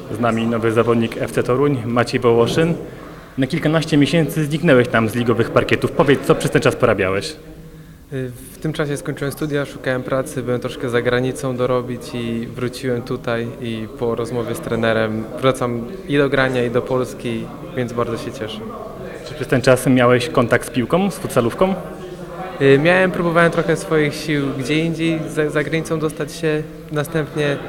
Z nami nowy zawodnik FC Toruń, Maciej Wołoszyn. Na kilkanaście miesięcy zniknęłeś tam z ligowych parkietów. Powiedz, co przez ten czas porabiałeś? W tym czasie skończyłem studia, szukałem pracy, byłem troszkę za granicą dorobić i wróciłem tutaj i po rozmowie z trenerem wracam i do grania, i do Polski, więc bardzo się cieszę. Czy przez ten czas miałeś kontakt z piłką, z futsalówką? Próbowałem trochę swoich sił gdzie indziej, za granicą dostać się, następnie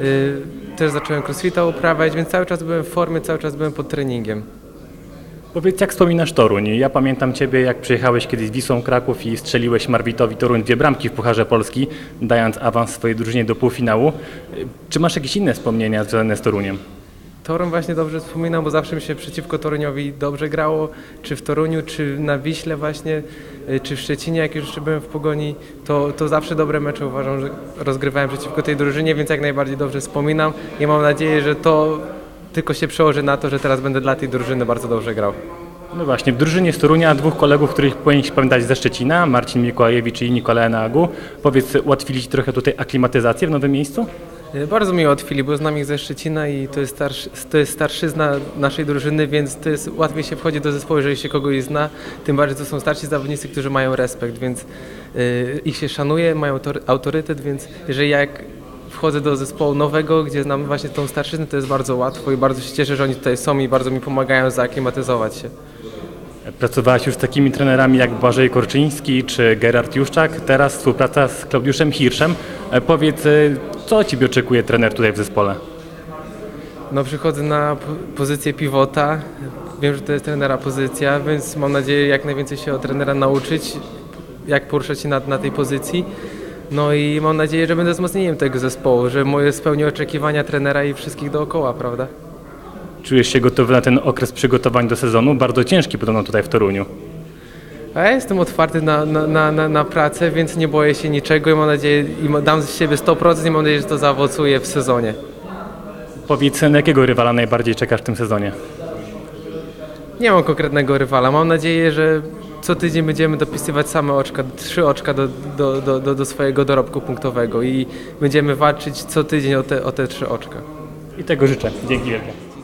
też zacząłem crossfita uprawiać, więc cały czas byłem w formie, cały czas byłem pod treningiem. Powiedz, jak wspominasz Toruń? Ja pamiętam Ciebie, jak przyjechałeś kiedyś z Wisłą Kraków i strzeliłeś Marwitowi Toruń 2 bramki w Pucharze Polski, dając awans swojej drużynie do półfinału. Czy masz jakieś inne wspomnienia związane z Toruniem? Toruń właśnie dobrze wspominam, bo zawsze mi się przeciwko Toruniowi dobrze grało, czy w Toruniu, czy na Wiśle właśnie, czy w Szczecinie, jak już jeszcze byłem w Pogoni, to zawsze dobre mecze uważam, że rozgrywałem przeciwko tej drużynie, więc jak najbardziej dobrze wspominam i mam nadzieję, że to tylko się przełoży na to, że teraz będę dla tej drużyny bardzo dobrze grał. No właśnie, w drużynie z Torunia 2 kolegów, których powinieneś pamiętać ze Szczecina, Marcin Mikołajewicz i Nikolaj Nagu. Powiedz, ułatwili Ci trochę tutaj aklimatyzację w nowym miejscu? Bardzo mi ułatwili, bo znam ich ze Szczecina i to jest starszyzna naszej drużyny, więc to jest łatwiej się wchodzi do zespołu, jeżeli się kogoś zna. Tym bardziej to są starsi zawodnicy, którzy mają respekt, więc ich się szanuje, mają autorytet, więc jeżeli jak wchodzę do zespołu nowego, gdzie znam właśnie tą starszyznę, to jest bardzo łatwo i bardzo się cieszę, że oni tutaj są i bardzo mi pomagają zaaklimatyzować się. Pracowałeś już z takimi trenerami jak Błażej Korczyński czy Gerard Juszczak, teraz współpraca z Klaudiuszem Hirszem. Powiedz, co Ciebie oczekuje trener tutaj w zespole? No, przychodzę na pozycję pivota, wiem, że to jest trenera pozycja, więc mam nadzieję jak najwięcej się od trenera nauczyć, jak poruszać się na tej pozycji. No i mam nadzieję, że będę wzmocnieniem tego zespołu, że moje spełni oczekiwania trenera i wszystkich dookoła, prawda? Czujesz się gotowy na ten okres przygotowań do sezonu? Bardzo ciężki podobno tutaj w Toruniu. A ja jestem otwarty na pracę, więc nie boję się niczego i mam nadzieję, i dam z siebie 100% i mam nadzieję, że to zaowocuje w sezonie. Powiedz, na jakiego rywala najbardziej czekasz w tym sezonie? Nie mam konkretnego rywala. Mam nadzieję, że co tydzień będziemy dopisywać same oczka, 3 oczka do swojego dorobku punktowego i będziemy walczyć co tydzień o te 3 oczka. I tego życzę. Dzięki wielkie.